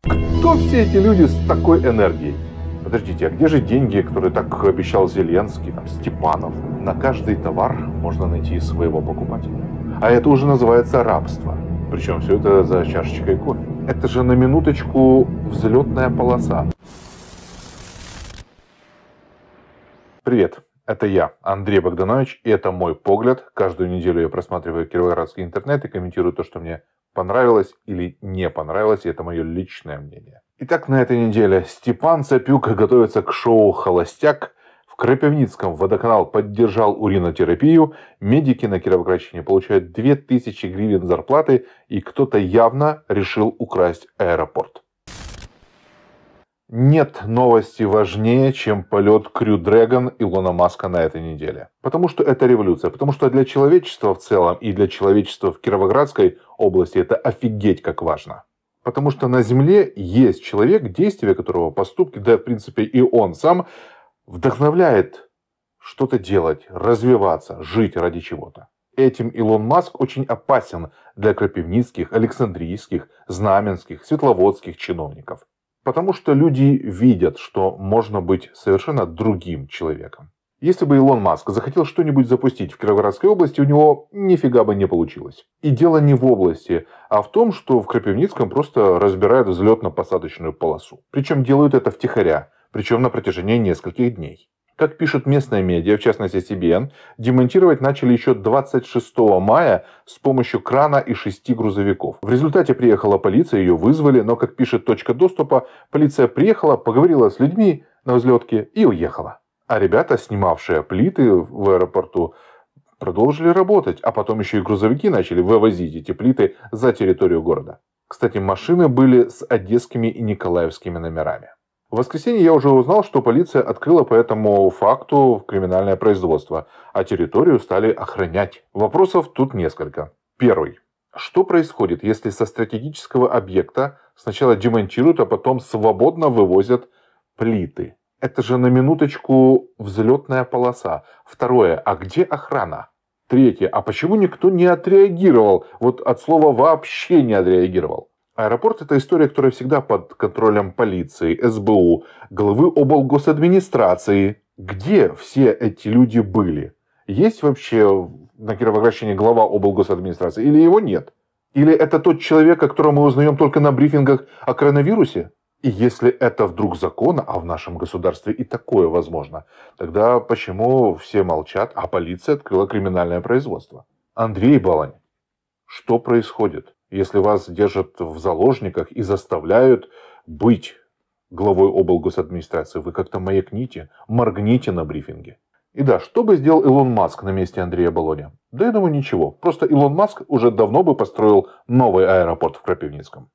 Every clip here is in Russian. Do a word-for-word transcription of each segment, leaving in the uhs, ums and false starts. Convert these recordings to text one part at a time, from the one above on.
Кто все эти люди с такой энергией? Подождите, а где же деньги, которые так обещал Зеленский, там, Степанов? На каждый товар можно найти своего покупателя. А это уже называется рабство. Причем все это за чашечкой кофе. Это же на минуточку взлетная полоса. Привет, это я, Андрей Богданович, и это мой погляд. Каждую неделю я просматриваю кировоградский интернет и комментирую то, что мне понравилось или не понравилось, и это мое личное мнение. Итак, на этой неделе Степан Цапюк готовится к шоу «Холостяк». В Крапивницком водоканал поддержал уринотерапию. Медики на Кировоградщине получают две тысячи гривен зарплаты, и кто-то явно решил украсть аэропорт. Нет новости важнее, чем полет Crew Dragon Илона Маска на этой неделе. Потому что это революция. Потому что для человечества в целом и для человечества в Кировоградской области это офигеть как важно. Потому что на Земле есть человек, действия которого, поступки, да в принципе и он сам, вдохновляет что-то делать, развиваться, жить ради чего-то. Этим Илон Маск очень опасен для крапивницких, александрийских, знаменских, светловодских чиновников. Потому что люди видят, что можно быть совершенно другим человеком. Если бы Илон Маск захотел что-нибудь запустить в Кировоградской области, у него нифига бы не получилось. И дело не в области, а в том, что в Крапивницком просто разбирают взлетно-посадочную полосу. Причем делают это втихаря, причем на протяжении нескольких дней. Как пишут местные медиа, в частности си би эн, демонтировать начали еще двадцать шестого мая с помощью крана и шести грузовиков. В результате приехала полиция, ее вызвали, но, как пишет точка доступа, полиция приехала, поговорила с людьми на взлетке и уехала. А ребята, снимавшие плиты в аэропорту, продолжили работать, а потом еще и грузовики начали вывозить эти плиты за территорию города. Кстати, машины были с одесскими и николаевскими номерами. В воскресенье я уже узнал, что полиция открыла по этому факту криминальное производство, а территорию стали охранять. Вопросов тут несколько. Первый. Что происходит, если со стратегического объекта сначала демонтируют, а потом свободно вывозят плиты? Это же на минуточку взлетная полоса. Второе. А где охрана? Третье. А почему никто не отреагировал? Вот от слова вообще не отреагировал. Аэропорт – это история, которая всегда под контролем полиции, эс бэ у, главы облгосадминистрации. Где все эти люди были? Есть вообще на Кировоградщине глава облгосадминистрации или его нет? Или это тот человек, о котором мы узнаем только на брифингах о коронавирусе? И если это вдруг закон, а в нашем государстве и такое возможно, тогда почему все молчат, а полиция открыла криминальное производство? Андрей Балань, что происходит? Если вас держат в заложниках и заставляют быть главой облгосадминистрации, вы как-то маякните, моргните на брифинге. И да, что бы сделал Илон Маск на месте Андрея Балоня? Да я думаю, ничего. Просто Илон Маск уже давно бы построил новый аэропорт в Крапивницком.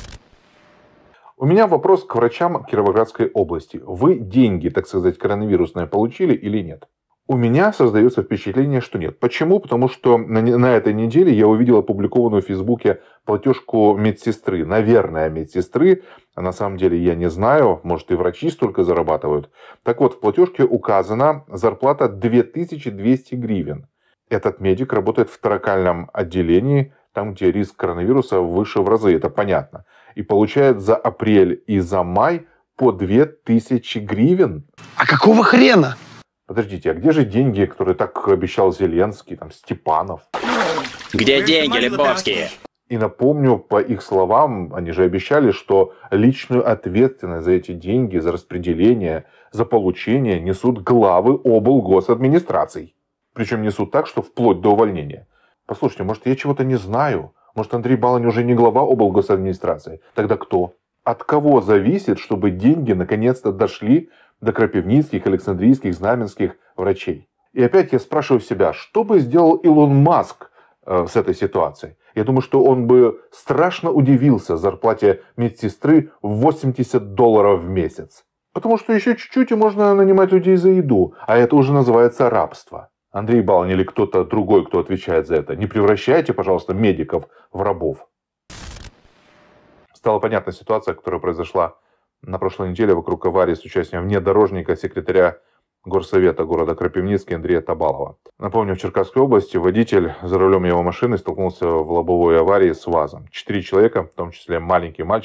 У меня вопрос к врачам Кировоградской области. Вы деньги, так сказать, коронавирусные получили или нет? У меня создается впечатление, что нет. Почему? Потому что на, на этой неделе я увидел опубликованную в Фейсбуке платежку медсестры. Наверное, медсестры. А на самом деле я не знаю. Может, и врачи столько зарабатывают. Так вот, в платежке указана зарплата две тысячи двести гривен. Этот медик работает в торакальном отделении, там, где риск коронавируса выше в разы. Это понятно. И получает за апрель и за май по две тысячи гривен. А какого хрена? Подождите, а где же деньги, которые так обещал Зеленский, там, Степанов? Где деньги, Лебовские? И напомню, по их словам, они же обещали, что личную ответственность за эти деньги, за распределение, за получение несут главы облгосадминистраций. Причем несут так, что вплоть до увольнения. Послушайте, может, я чего-то не знаю? Может, Андрей Балань уже не глава облгосадминистрации? Тогда кто? От кого зависит, чтобы деньги наконец-то дошли до крапивницких, александрийских, знаменских врачей? И опять я спрашиваю себя, что бы сделал Илон Маск э, с этой ситуацией? Я думаю, что он бы страшно удивился зарплате медсестры в восемьдесят долларов в месяц. Потому что еще чуть-чуть и можно нанимать людей за еду. А это уже называется рабство. Андрей Балань или кто-то другой, кто отвечает за это, не превращайте, пожалуйста, медиков в рабов. Стала понятна ситуация, которая произошла на прошлой неделе вокруг аварии с участием внедорожника секретаря горсовета города Крапивницкий Андрея Табалова. Напомню, в Черкасской области водитель за рулем его машины столкнулся в лобовой аварии с ВАЗом. Четыре человека, в том числе маленький мальчик,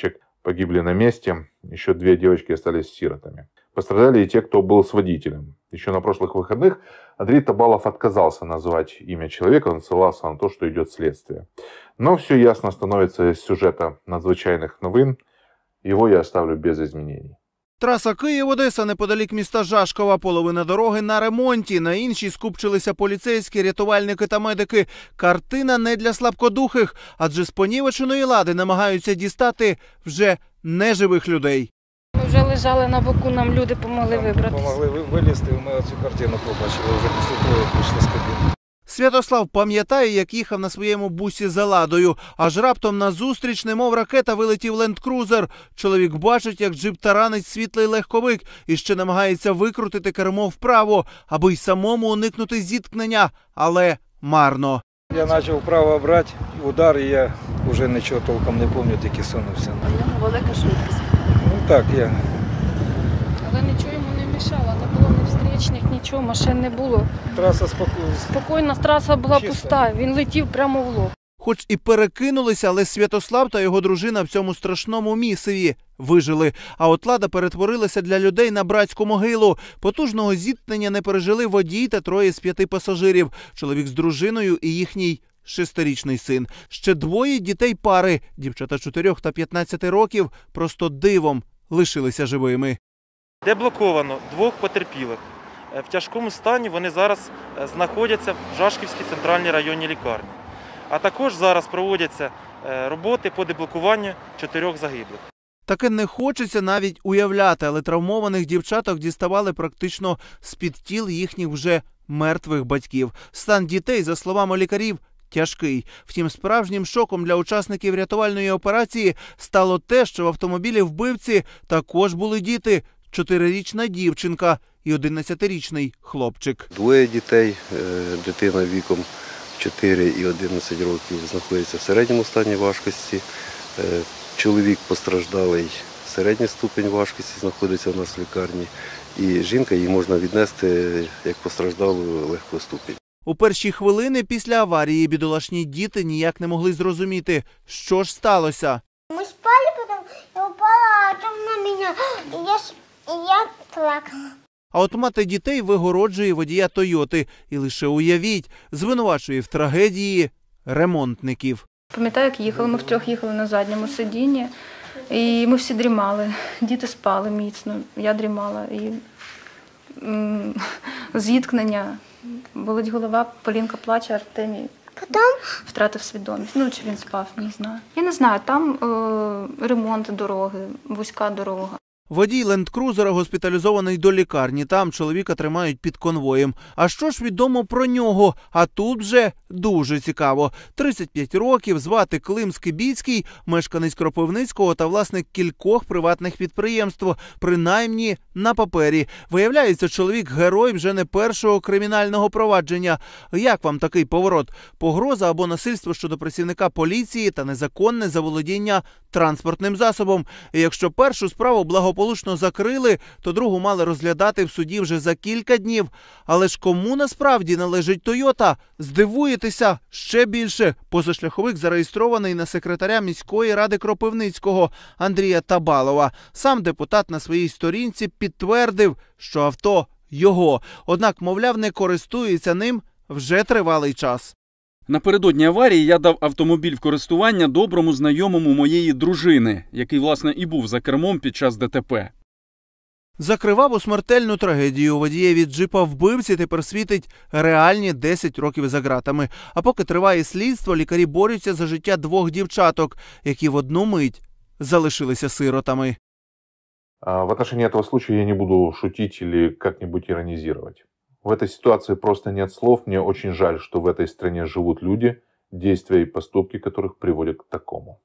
погибли на месте. Еще две девочки остались сиротами. Пострадали и те, кто был с водителем. Еще на прошлых выходных Андрей Табалов отказался назвать имя человека, он ссылался на то, что идет следствие. Но все ясно становится из сюжета надзвичайных новин. Его я оставлю без изменений. Траса Київ-Одеса неподалік міста Жашкова. Половина дороги на ремонті. На іншій скупчилися поліцейські, рятувальники та медики. Картина не для слабкодухих, адже з понівеченої лади намагаються дістати вже неживих людей. Ми вже лежали на боку, нам люди допомогли вибратися. Помогли вилізти, ми цю картину побачили вже після того, як вийшли з кабіни. Святослав пам'ятає, як їхав на своєму бусі за ладою. Аж раптом назустріч, немов ракета, вилетів ленд-крузер. Чоловік бачить, як джип таранить світлий легковик і ще намагається викрутити кермо вправо, аби й самому уникнути зіткнення, але марно. Я почав вправо брати удар, і я вже нічого толком не пам'ятаю, тільки сунувся. А в нього велика швидкість. Ну так, я. Але нічого йому не мішало, не було ні встрічних, нічого, машин не було. Траса спокійна. Спокійна, траса була Чисто. пуста, він летів прямо в лоб. Хоч і перекинулися, але Святослав та його дружина в цьому страшному місиві вижили. А от лада перетворилася для людей на братську могилу. Потужного зіткнення не пережили водій та троє з п'яти пасажирів. Чоловік з дружиною і їхній шестирічний син. Ще двоє дітей пари, дівчата чотирьох та п'ятнадцяти років, просто дивом лишилися живими. Деблоковано двох потерпілих. В тяжкому стані вони зараз знаходяться в Жашківській центральній районній лікарні. А також зараз проводяться роботи по деблокуванню чотирьох загиблих. Таке не хочеться навіть уявляти, але травмованих дівчаток діставали практично з-під тіл їхніх вже мертвих батьків. Стан дітей, за словами лікарів, тяжкий. Втім, справжнім шоком для учасників рятувальної операції стало те, що в автомобілі вбивці також були діти. Чотирирічна дівчинка і одинадцятирічний хлопчик. Двоє дітей, дитина віком чотири і одинадцять років знаходиться в середньому стані важкості. Чоловік постраждалий, середній ступень важкості знаходиться у нас в лікарні. І жінка, її можна віднести як постраждалу легкого ступень. У перші хвилини після аварії бідолашні діти ніяк не могли зрозуміти, що ж сталося. Мы спали, потом я упала, а потом на меня, и я, с- и я плакала. А от мати дітей вигороджує водія «Тойоти». І лише уявіть, звинувачує в трагедії ремонтників. Пам'ятаю, як їхали, ми втрьох їхали на задньому сидінні, і ми всі дрімали. Діти спали міцно, я дрімала. І м, зіткнення, болить голова, Полінка плаче, Артемій Потом втратив свідомість. Ну, чи він спав, не знаю. Я не знаю, там е, ремонт дороги, вузька дорога. Водій ленд-крузера госпіталізований до лікарні. Там чоловіка тримають під конвоєм. А що ж відомо про нього? А тут вже дуже цікаво. тридцять п'ять років, звати Клим Скибіцький, мешканець Кропивницького та власник кількох приватних підприємств, принаймні на папері. Виявляється, чоловік – герой вже не першого кримінального провадження. Як вам такий поворот? Погроза або насильство щодо працівника поліції та незаконне заволодіння транспортним засобом. І якщо першу справу благополучно закрили, то другу мали розглядати в суді вже за кілька днів. Але ж кому насправді належить «Тойота»? Здивуєтеся ще більше. Позашляховик зареєстрований на секретаря міської ради Кропивницького Андрія Табалова. Сам депутат на своїй сторінці підтвердив, що авто його. Однак, мовляв, не користується ним вже тривалий час. Напередодні аварії я дав автомобіль в користування доброму знайомому моєї дружини, який, власне, і був за кермом під час ДТП. За криваву смертельну трагедію водієві джипа вбивці тепер світить реальні десять років за ґратами. А поки триває слідство, лікарі борються за життя двох дівчаток, які в одну мить залишилися сиротами. В отношении этого случая я не буду шутить или как-нибудь иронизировать. В этой ситуации просто нет слов. Мне очень жаль, что в этой стране живут люди, действия и поступки которых приводят к такому.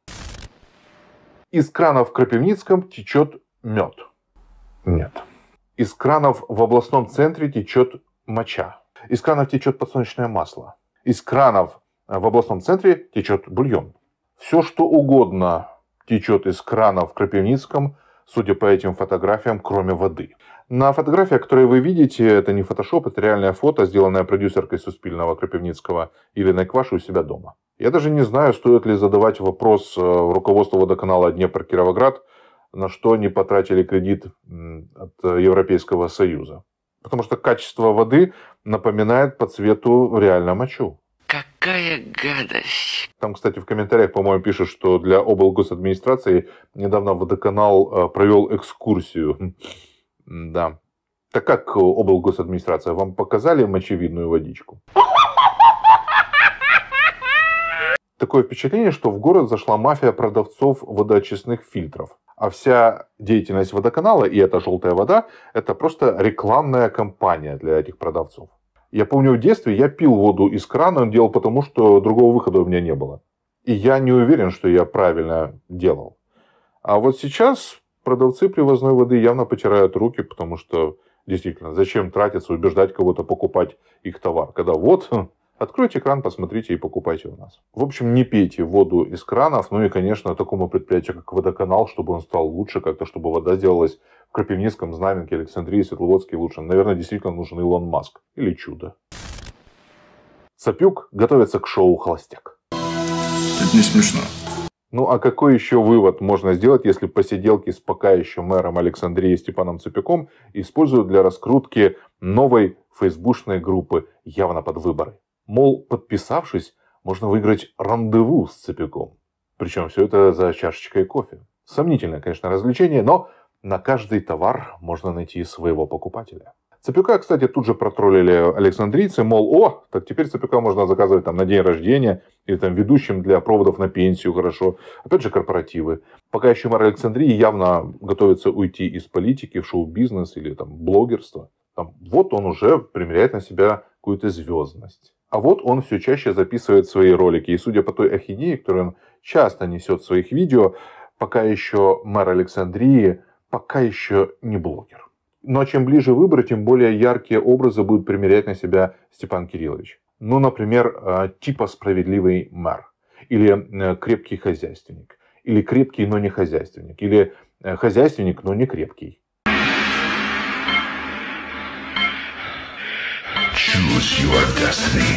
Из кранов в Кропивницком течет мед. Нет. Из кранов в областном центре течет моча. Из кранов течет подсолнечное масло. Из кранов в областном центре течет бульон. Все, что угодно течет из кранов в Кропивницком, судя по этим фотографиям, кроме воды. На фотографиях, которые вы видите, это не фотошоп, это реальное фото, сделанное продюсеркой Суспільного Кропивницкого Ириной Кваш у себя дома. Я даже не знаю, стоит ли задавать вопрос руководству водоканала Днепр-Кировоград, на что они потратили кредит от Европейского Союза. Потому что качество воды напоминает по цвету реально мочу. Какая гадость. Там, кстати, в комментариях, по-моему, пишут, что для облгосадминистрации недавно водоканал провел экскурсию. Да. Так как облгосадминистрация, вам показали мочевидную водичку? Такое впечатление, что в город зашла мафия продавцов водоочистных фильтров. А вся деятельность водоканала и эта желтая вода – это просто рекламная кампания для этих продавцов. Я помню, в детстве я пил воду из крана, он делал потому, что другого выхода у меня не было. И я не уверен, что я правильно делал. А вот сейчас продавцы привозной воды явно потирают руки, потому что действительно, зачем тратиться, убеждать кого-то покупать их товар, когда вот, откройте кран, посмотрите и покупайте у нас. В общем, не пейте воду из кранов, ну и, конечно, такому предприятию, как Водоканал, чтобы он стал лучше, как-то, чтобы вода сделалась в Крапивницком, Знаменке, Александрии, Светловодске лучше. Наверное, действительно нужен Илон Маск. Или чудо. Цапюк готовится к шоу «Холостяк». Это не смешно. Ну а какой еще вывод можно сделать, если посиделки с пока еще мэром Александрии Степаном Цапюком используют для раскрутки новой фейсбучной группы явно под выборы? Мол, подписавшись, можно выиграть рандеву с Цапюком. Причем все это за чашечкой кофе. Сомнительное, конечно, развлечение, но на каждый товар можно найти своего покупателя. Цапюка, кстати, тут же протроллили александрийцы, мол, о, так теперь Цапюка можно заказывать там на день рождения или там ведущим для проводов на пенсию, хорошо. Опять же, корпоративы. Пока еще мэр Александрии явно готовится уйти из политики в шоу-бизнес или там блогерство. Там, вот он уже примеряет на себя какую-то звездность. А вот он все чаще записывает свои ролики. И судя по той ахинеи, которую он часто несет в своих видео, пока еще мэр Александрии, пока еще не блогер. Но чем ближе выборы, тем более яркие образы будет примерять на себя Степан Кириллович. Ну, например, типа справедливый мэр. Или крепкий хозяйственник. Или крепкий, но не хозяйственник. Или хозяйственник, но не крепкий. Choose your destiny.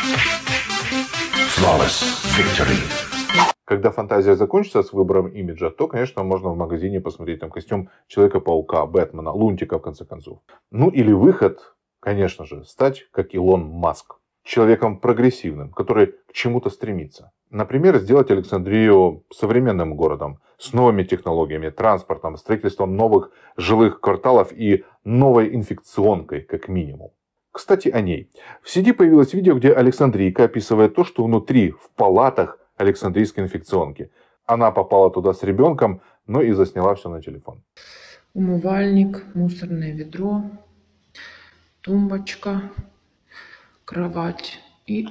Flawless victory. Когда фантазия закончится с выбором имиджа, то, конечно, можно в магазине посмотреть там костюм Человека-паука, Бэтмена, Лунтика, в конце концов. Ну или выход, конечно же, стать как Илон Маск. Человеком прогрессивным, который к чему-то стремится. Например, сделать Александрию современным городом, с новыми технологиями, транспортом, строительством новых жилых кварталов и новой инфекционкой, как минимум. Кстати, о ней. В сети появилось видео, где Александрийка описывает то, что внутри, в палатах Александрийской инфекционки. Она попала туда с ребенком, но и засняла все на телефон. Умывальник, мусорное ведро, тумбочка, кровать и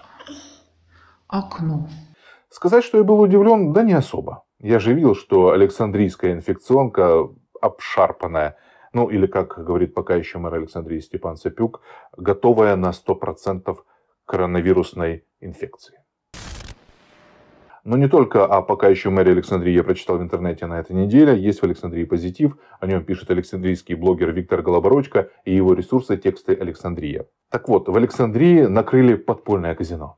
окно. Сказать, что я был удивлен, да не особо. Я же видел, что Александрийская инфекционка обшарпанная. Ну, или, как говорит пока еще мэр Александрии Степан Цапюк, готовая на сто процентов коронавирусной инфекции. Но не только о пока еще мэре Александрии я прочитал в интернете на этой неделе. Есть в Александрии позитив. О нем пишет александрийский блогер Виктор Голобородько и его ресурсы «Тексты Александрия». Так вот, в Александрии накрыли подпольное казино.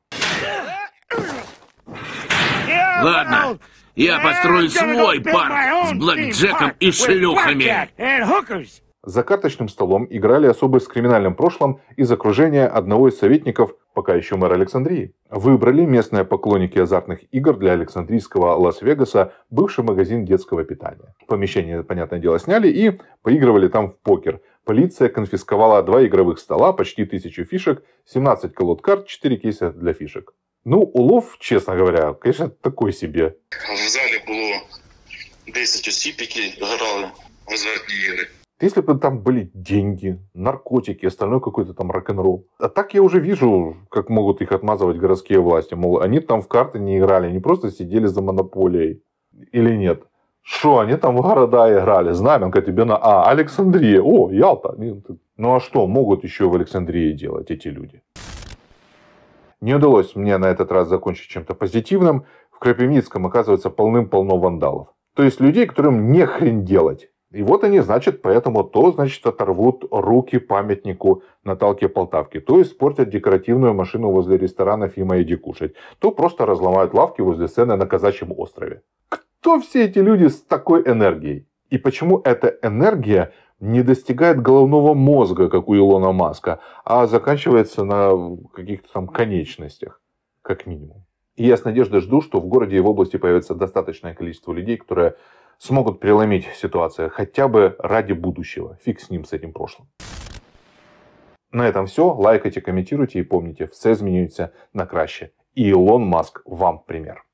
Ладно, я построю свой парк с блэкджеком и шлюхами. За карточным столом играли особо с криминальным прошлым из окружения одного из советников пока еще мэра Александрии. Выбрали местные поклонники азартных игр для Александрийского Лас-Вегаса бывший магазин детского питания. Помещение, понятное дело, сняли и поигрывали там в покер. Полиция конфисковала два игровых стола, почти тысячу фишек, семнадцать колод карт, четыре кейса для фишек. Ну, улов, честно говоря, конечно, такой себе. В зале было десять осіб, які грали в азартні ігри. Если бы там были деньги, наркотики, остальной какой-то там рок-н-ролл. А так я уже вижу, как могут их отмазывать городские власти. Мол, они там в карты не играли, они просто сидели за монополией. Или нет? Что, они там в города играли? Знаменка тебе на А, Александрия, о, Ялта. Ну а что могут еще в Александрии делать эти люди? Не удалось мне на этот раз закончить чем-то позитивным. В Крапивницком, оказывается, полным-полно вандалов. То есть людей, которым не хрен делать. И вот они, значит, поэтому то, значит, оторвут руки памятнику Наталке Полтавке, то испортят декоративную машину возле ресторана «Фима, иди кушать», то просто разломают лавки возле сцены на Казачьем острове. Кто все эти люди с такой энергией? И почему эта энергия не достигает головного мозга, как у Илона Маска, а заканчивается на каких-то там конечностях, как минимум? И я с надеждой жду, что в городе и в области появится достаточное количество людей, которые смогут преломить ситуацию хотя бы ради будущего. Фиг с ним, с этим прошлым. На этом все. Лайкайте, комментируйте и помните, все змінюється на краще. И Илон Маск вам пример.